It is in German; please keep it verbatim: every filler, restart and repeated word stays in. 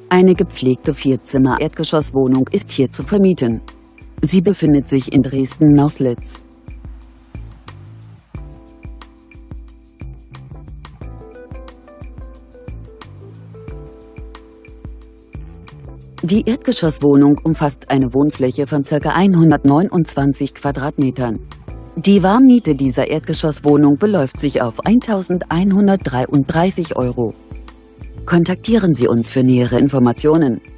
Eine gepflegte Vierzimmer-Erdgeschosswohnung ist hier zu vermieten. Sie befindet sich in Dresden-Nauslitz. Die Erdgeschosswohnung umfasst eine Wohnfläche von ca. hundertneunundzwanzig Quadratmetern. Die Warmmiete dieser Erdgeschosswohnung beläuft sich auf eintausendeinhundertdreiunddreißig Euro. Kontaktieren Sie uns für nähere Informationen.